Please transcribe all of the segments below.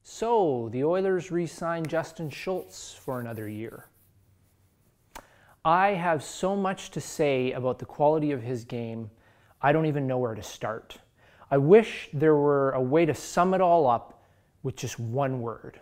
So, the Oilers re-signed Justin Schultz for another year. I have so much to say about the quality of his game, I don't even know where to start. I wish there were a way to sum it all up with just one word.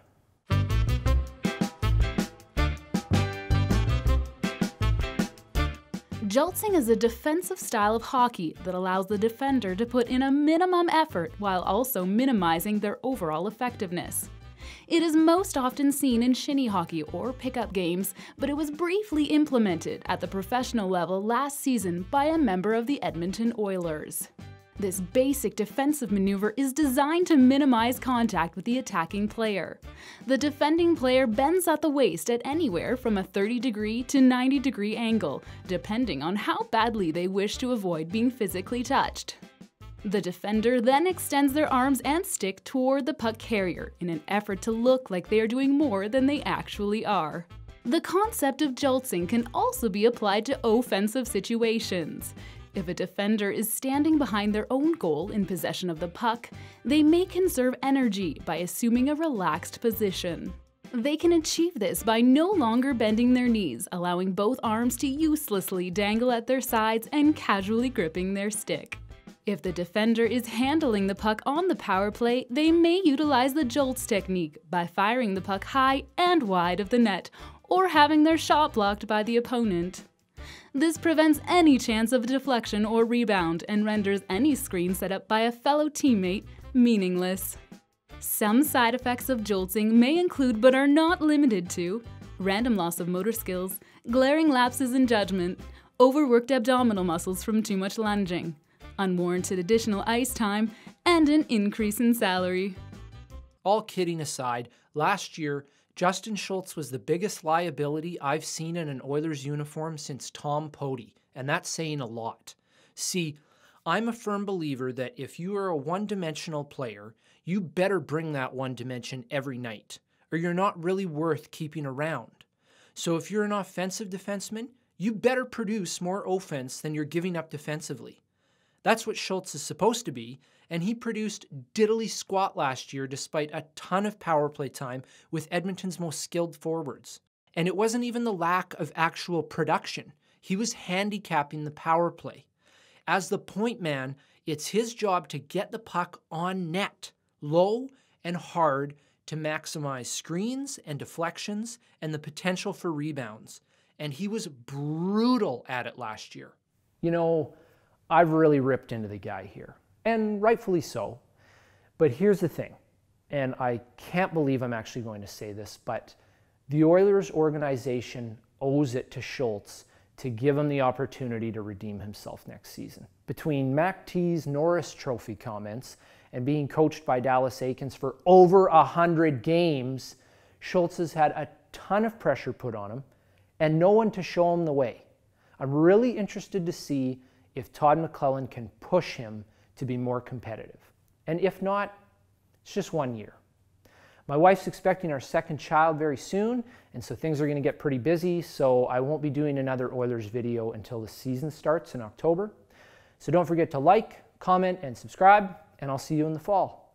Schultzing is a defensive style of hockey that allows the defender to put in a minimum effort while also minimizing their overall effectiveness. It is most often seen in shinny hockey or pickup games, but it was briefly implemented at the professional level last season by a member of the Edmonton Oilers. This basic defensive maneuver is designed to minimize contact with the attacking player. The defending player bends at the waist at anywhere from a 30-degree to 90-degree angle, depending on how badly they wish to avoid being physically touched. The defender then extends their arms and stick toward the puck carrier in an effort to look like they are doing more than they actually are. The concept of Schultzing can also be applied to offensive situations. If a defender is standing behind their own goal in possession of the puck, they may conserve energy by assuming a relaxed position. They can achieve this by no longer bending their knees, allowing both arms to uselessly dangle at their sides and casually gripping their stick. If the defender is handling the puck on the power play, they may utilize the Schultz technique by firing the puck high and wide of the net, or having their shot blocked by the opponent. This prevents any chance of deflection or rebound and renders any screen set up by a fellow teammate meaningless. Some side effects of Schultzing may include, but are not limited to, random loss of motor skills, glaring lapses in judgment, overworked abdominal muscles from too much lunging, unwarranted additional ice time, and an increase in salary. All kidding aside, last year, Justin Schultz was the biggest liability I've seen in an Oilers uniform since Tom Poti, and that's saying a lot. See, I'm a firm believer that if you are a one-dimensional player, you better bring that one dimension every night, or you're not really worth keeping around. So if you're an offensive defenseman, you better produce more offense than you're giving up defensively. That's what Schultz is supposed to be, and he produced diddly squat last year despite a ton of power play time with Edmonton's most skilled forwards. And it wasn't even the lack of actual production. He was handicapping the power play. As the point man, it's his job to get the puck on net, low and hard, to maximize screens and deflections and the potential for rebounds. And he was brutal at it last year. You know, I've really ripped into the guy here. And rightfully so. But here's the thing, and I can't believe I'm actually going to say this, but the Oilers organization owes it to Schultz to give him the opportunity to redeem himself next season. Between Mac T's Norris Trophy comments and being coached by Dallas Eakins for over 100 games, Schultz has had a ton of pressure put on him and no one to show him the way. I'm really interested to see if Todd McLellan can push him to be more competitive. And if not, it's just 1 year. My wife's expecting our second child very soon, and so things are going to get pretty busy, so I won't be doing another Oilers video until the season starts in October. So don't forget to like, comment, and subscribe, and I'll see you in the fall.